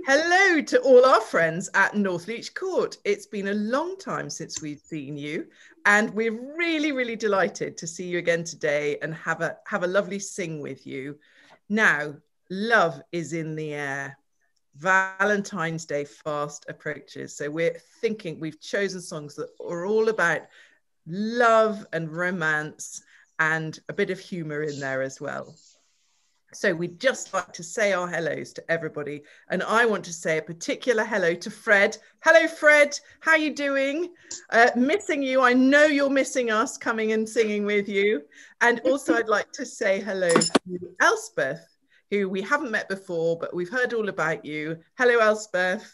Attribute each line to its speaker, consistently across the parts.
Speaker 1: Hello to all our friends at Northleach Court. It's been a long time since we've seen you, and we're really delighted to see you again today and have a lovely sing with you. Now, love is in the air. Valentine's Day fast approaches. So we've chosen songs that are all about love and romance and a bit of humor in there as well. So we'd just like to say our hellos to everybody. And I want to say a particular hello to Fred. Hello, Fred. How are you doing? Missing you. I know you're missing us coming and singing with you. And also I'd like to say hello to Elspeth, who we haven't met before, but we've heard all about you. Hello, Elspeth.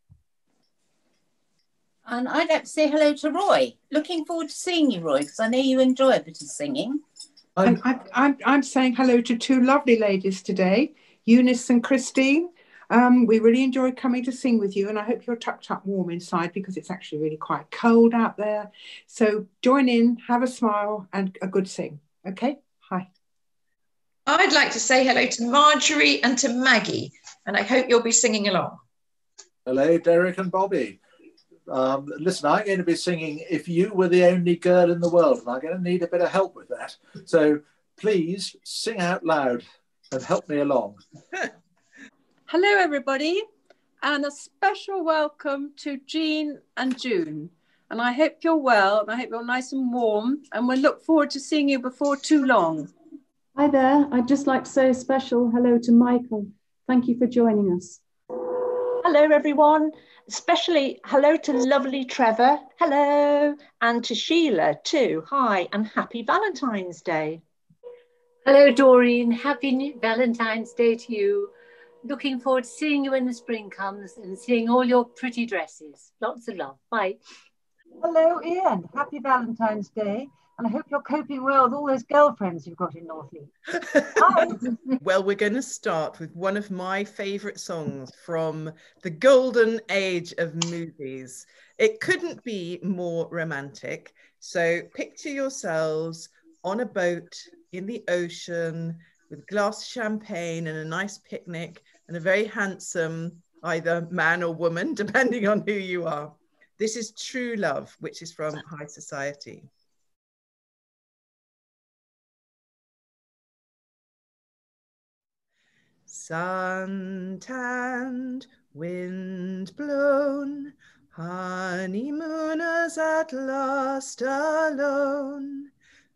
Speaker 2: And I'd like to say hello to Roy. Looking forward to seeing you, Roy, because I know you enjoy a bit of singing.
Speaker 3: I'm saying hello to two lovely ladies today, Eunice and Christine. We really enjoyed coming to sing with you, and I hope you're tucked up warm inside because it's actually really quite cold out there. So join in, have a smile and a good sing. Okay? Hi.
Speaker 4: I'd like to say hello to Marjorie and to Maggie, and I hope you'll be singing along.
Speaker 5: Hello, Derek and Bobby. Listen, I'm going to be singing If You Were the Only Girl in the World, and I'm going to need a bit of help with that. So please sing out loud and help me along.
Speaker 6: Hello, everybody, and a special welcome to Jean and June. And I hope you're well, and I hope you're nice and warm, and we'll look forward to seeing you before too long.
Speaker 7: Hi there. I'd just like to say a special hello to Michael. Thank you for joining us.
Speaker 8: Hello, everyone. Especially hello to lovely Trevor. Hello. And to Sheila too. Hi, and happy Valentine's Day.
Speaker 9: Hello, Doreen. Happy Valentine's Day to you. Looking forward to seeing you when the spring comes and seeing all your pretty dresses. Lots of love. Bye.
Speaker 10: Hello, Ian. Happy Valentine's Day. And I hope you're coping well with all those girlfriends you've got in Northleach.
Speaker 1: Well, we're going to start with one of my favourite songs from the golden age of movies. It couldn't be more romantic. So picture yourselves on a boat in the ocean with a glass of champagne and a nice picnic and a very handsome either man or woman, depending on who you are. This is True Love, which is from High Society. Sun-tanned, wind-blown, honeymooners at last alone,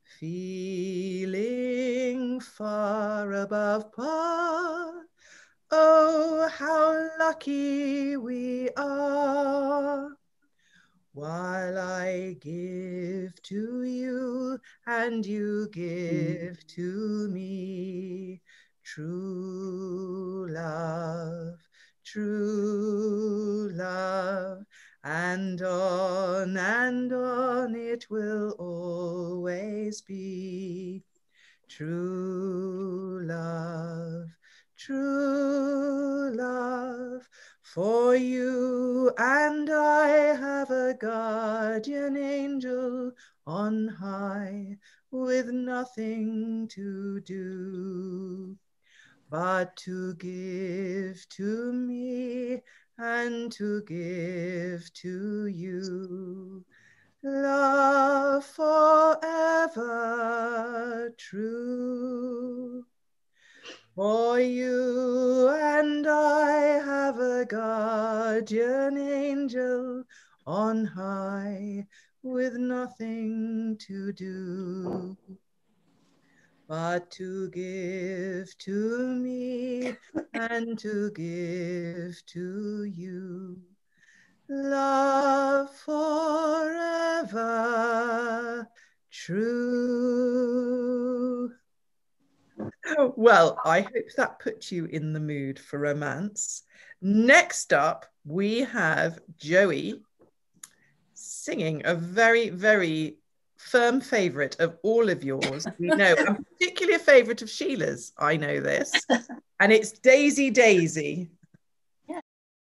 Speaker 1: feeling far above par. Oh, how lucky we are. While I give to you and you give to me, true love, and on it will always be. True love, for you and I have a guardian angel on high with nothing to do but to give to me and to give to you. Love forever true. For you and I have a guardian angel on high with nothing to do but to give to me and to give to you. Love forever true. Well, I hope that puts you in the mood for romance. Next up, we have Joey singing a very firm favourite of all of yours. We know, and particularly a favourite of Sheila's, I know this, and it's Daisy Daisy.
Speaker 2: Yes.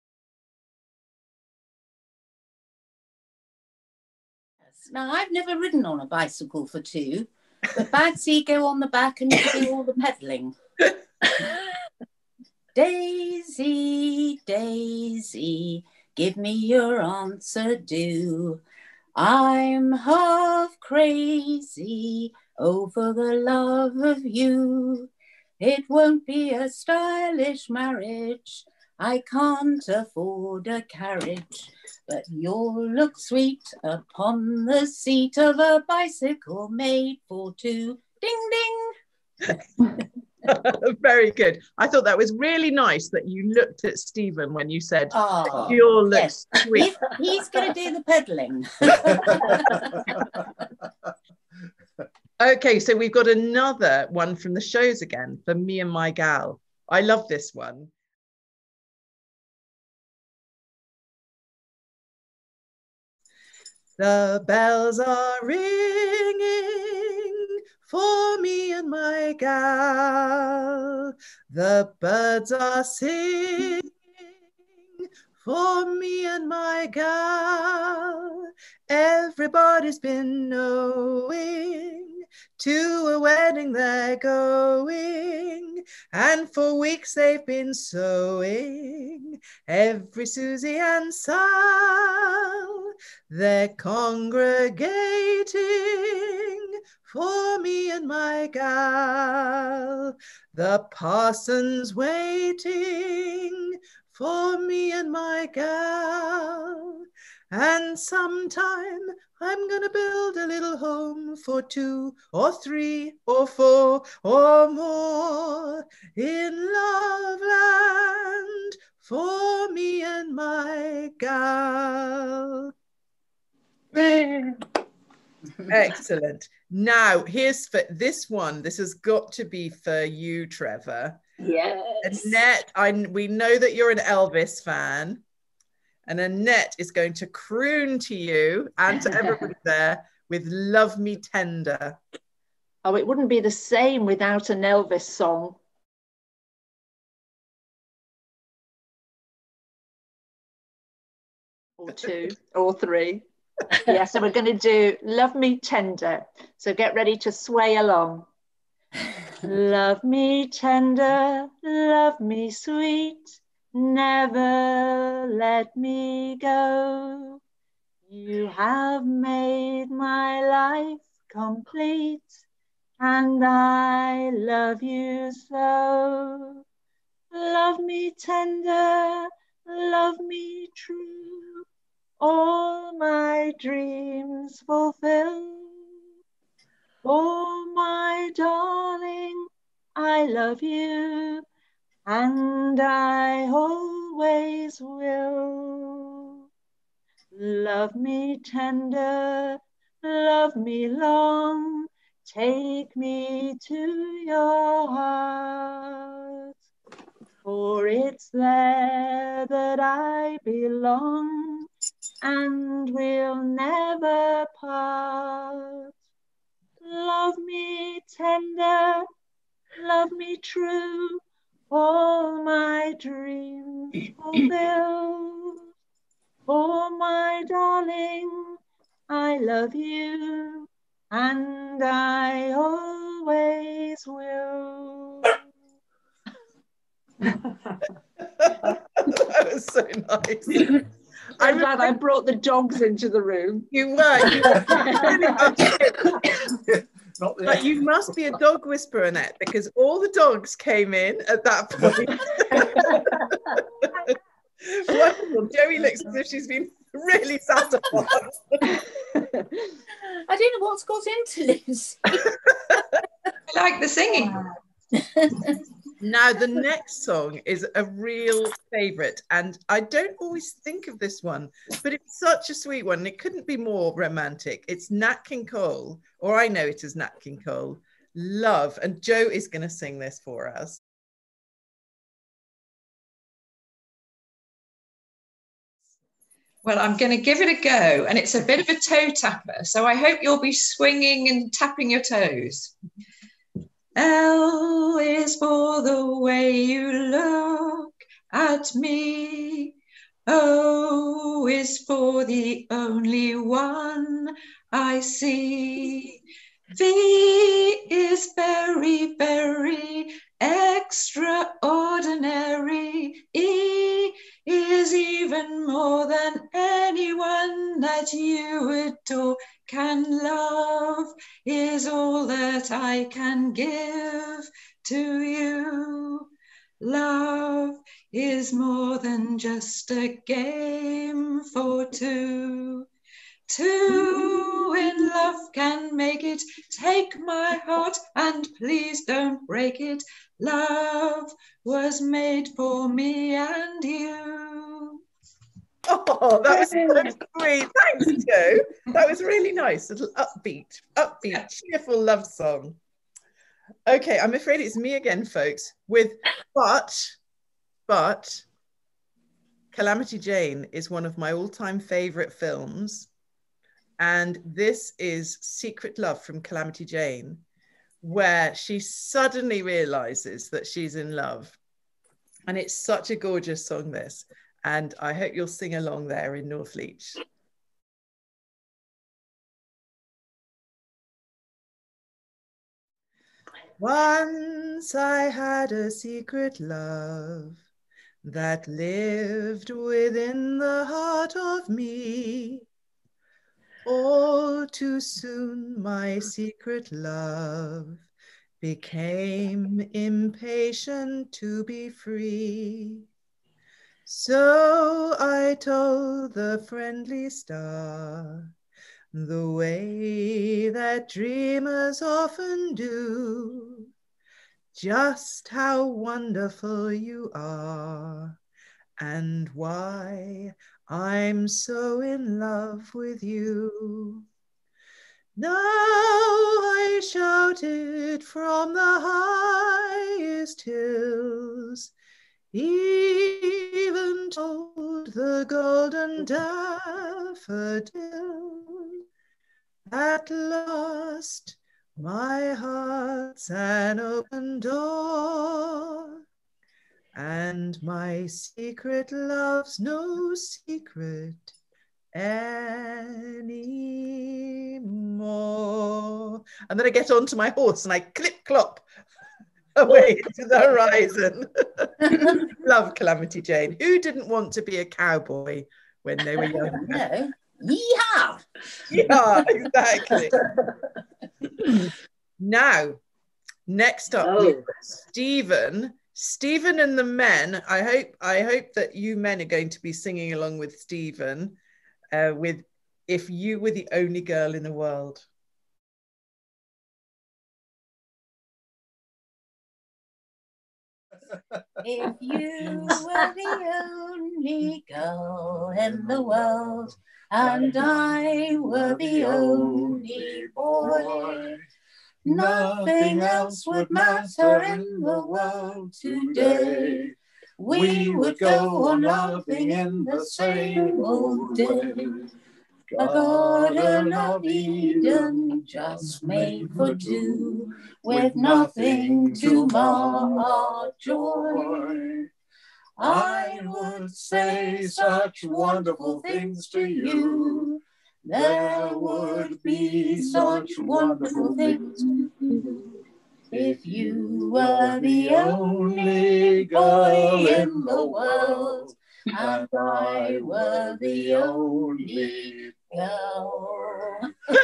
Speaker 2: Now, I've never ridden on a bicycle for two, but Bagsy go on the back and you do all the pedalling. Daisy, Daisy, give me your answer, do. I'm half crazy over the love of you. It won't be a stylish marriage. I can't afford a carriage, but you'll look sweet upon the seat of a bicycle made for two. Ding, ding.
Speaker 1: Very good. I thought that was really nice that you looked at Stephen when you said,
Speaker 2: Oh,
Speaker 1: you'll look
Speaker 2: yes.
Speaker 1: sweet.
Speaker 2: He's going to do the peddling.
Speaker 1: Okay, so we've got another one from the shows again for Me and My Gal. I love this one. The bells are ringing for me and my gal. The birds are singing for me and my gal. Everybody's been knowing to a wedding they're going, and for weeks they've been sewing every Susie and Sal. They're congregating for me and my gal. The parson's waiting for me and my gal. And sometime I'm gonna build a little home for 2 or 3 or 4 or more in Loveland for me and my gal. Excellent. Now here's for this one. This has got to be for you, Trevor.
Speaker 9: Yes.
Speaker 1: Annette, we know that you're an Elvis fan. And Annette is going to croon to you and to everybody there with Love Me Tender.
Speaker 8: Oh, it wouldn't be the same without an Elvis song. Or 2 or 3. Yeah, so we're going to do Love Me Tender. So get ready to sway along. Love me tender, love me sweet, never let me go. You have made my life complete, and I love you so. Love me tender, love me true, all my dreams fulfill. Oh, my darling, I love you, and I always will. Love me tender, love me long, take me to your heart, for it's there that I belong, and we'll never part. Love me tender, love me true, all my dreams fulfill. Oh, my darling, I love you, and I always will.
Speaker 1: That was so nice.
Speaker 8: I'm glad I brought the dogs into the room.
Speaker 1: You were. But you must be a dog whisperer, Annette, because all the dogs came in at that point. Wonderful. Joey looks as if she's been really satisfied.
Speaker 2: I don't know what's got into Liz.
Speaker 4: I like the singing.
Speaker 1: Now, the next song is a real favourite, and I don't always think of this one, but it's such a sweet one, and it couldn't be more romantic. It's Nat King Cole, or I know it as Nat King Cole, Love, and Joe is going to sing this for us.
Speaker 4: Well, I'm going to give it a go, and it's a bit of a toe tapper, so I hope you'll be swinging and tapping your toes. L is for the way you look at me. O is for the only one I see. V is very, very extraordinary. I can give to you. Love is more than just a game for two. Two in love can make it. Take my heart and please don't break it. Love was made for me and you.
Speaker 1: Oh, that was so sweet. Thanks, Joe. That was really nice. Little upbeat, cheerful love song. Okay, I'm afraid it's me again, folks, with but Calamity Jane is one of my all-time favorite films. And this is Secret Love from Calamity Jane, where she suddenly realizes that she's in love. And it's such a gorgeous song, this. And I hope you'll sing along there in Northleach. Once I had a secret love that lived within the heart of me. All too soon my secret love became impatient to be free. So I told the friendly star, the way that dreamers often do, just how wonderful you are and why I'm so in love with you. Now I shouted from the highest hills, even told the golden daffodil, at last my heart's an open door, and my secret love's no secret anymore. And then I get onto my horse and I clip-clop away to the horizon. Love Calamity Jane. Who didn't want to be a cowboy when they were young?
Speaker 2: No. Yeehaw!
Speaker 1: Yeah, exactly. Now, next up, Stephen and the men. I hope that you men are going to be singing along with Stephen with If You Were the Only Girl in the World.
Speaker 2: If you were the only girl in the world, and I were the only boy, nothing else would matter in the world today. We would go on loving in the same old day. A garden of Eden just made for two, with nothing to mar our joy. I would say such wonderful things to you. There would be such wonderful things to do. If you were the only boy in the world, and I were the only girl.
Speaker 5: we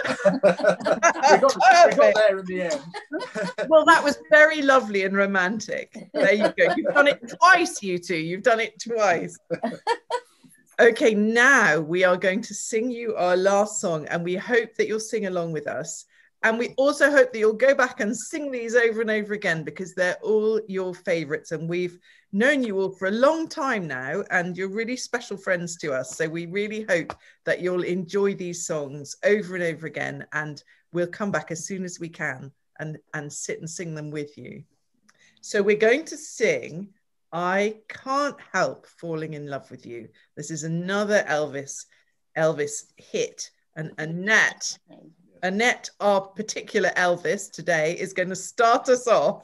Speaker 5: got there in the end.
Speaker 1: Well, that was very lovely and romantic. There you go. You've done it twice, you two. You've done it twice. Okay, now we are going to sing you our last song, and we hope that you'll sing along with us. And we also hope that you'll go back and sing these over and over again, because they're all your favorites. And we've known you all for a long time now, and you're really special friends to us. So we really hope that you'll enjoy these songs over and over again. And we'll come back as soon as we can and sit and sing them with you. So we're going to sing I Can't Help Falling in Love with You. This is another Elvis hit. And Annette, our particular Elvis today, is going to start us off.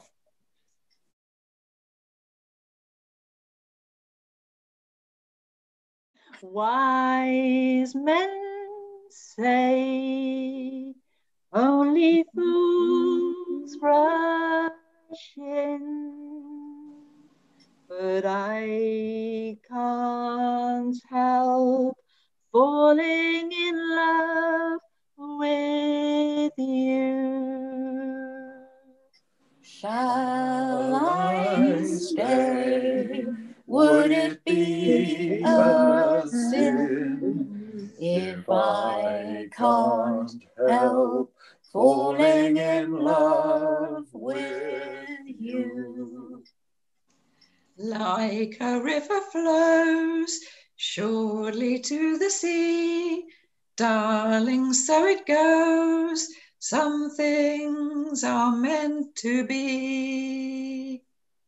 Speaker 8: Wise men say only fools rush in, but I can't help falling in love with you.
Speaker 2: Shall I stay? Would it be a sin if I can't help falling in love with you?
Speaker 4: Like a river flows surely to the sea, darling, so it goes. Some things are meant to be.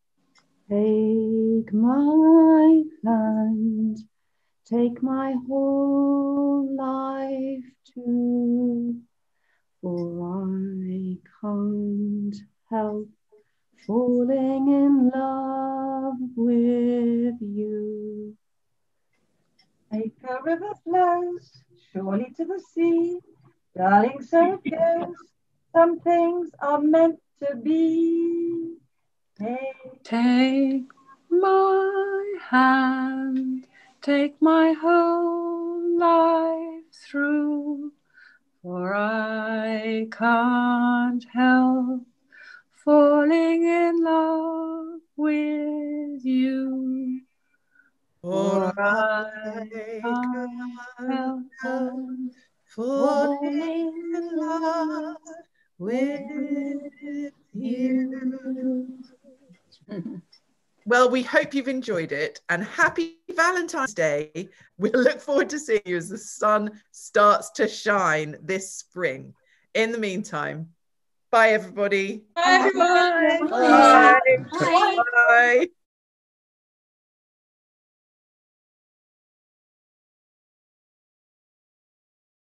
Speaker 7: Take my hand, take my whole life too, for I can't help falling in love with you.
Speaker 10: Like a river flows surely to the sea, darling, so it goes. Some things are meant to be.
Speaker 6: Take my hand, take my whole life through, for I can't help falling in love with you. For I can't help
Speaker 1: falling in love with you. Well, we hope you've enjoyed it, and happy Valentine's Day. We'll look forward to seeing you as the sun starts to shine this spring. In the meantime, bye everybody.
Speaker 4: Bye everyone.
Speaker 1: Bye.
Speaker 2: Bye.
Speaker 1: Bye.